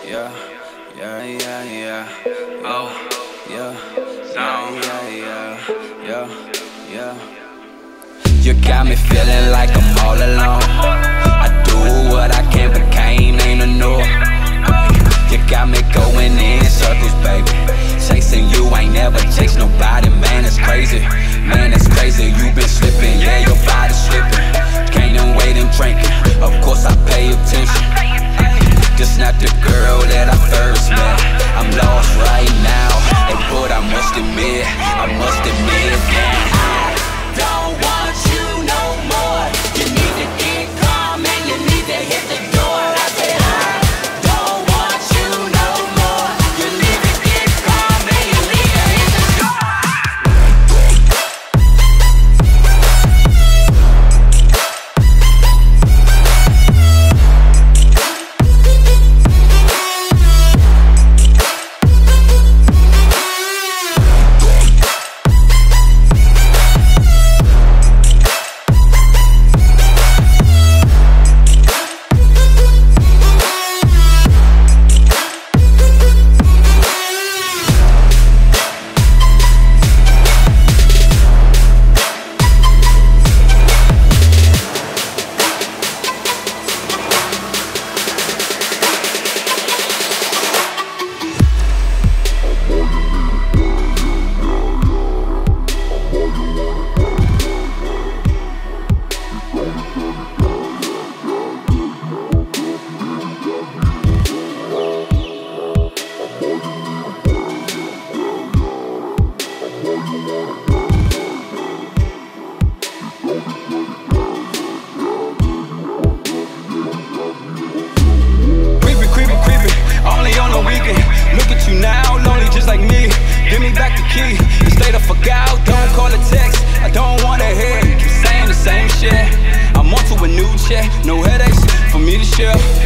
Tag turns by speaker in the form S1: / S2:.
S1: yeah, yeah, yeah, yeah. Oh, yeah, yeah, yeah, yeah, yeah. You got me feeling like I'm all alone. I do what I can, but can't name the no. You got me going in circles, baby. Chasing you, ain't never chased nobody. Man, it's crazy. Man, it's crazy. You been slipping, yeah, your body's slipping. Gaining weight and drinking. Of course I pay attention. Just not the girl that I first met. I'm lost right now, but I must admit, that I don't want you no more. You need to get calm and you need to hit the door. I said I don't want you no more. You need to get calm and you need to hit the door. No headaches for me to share.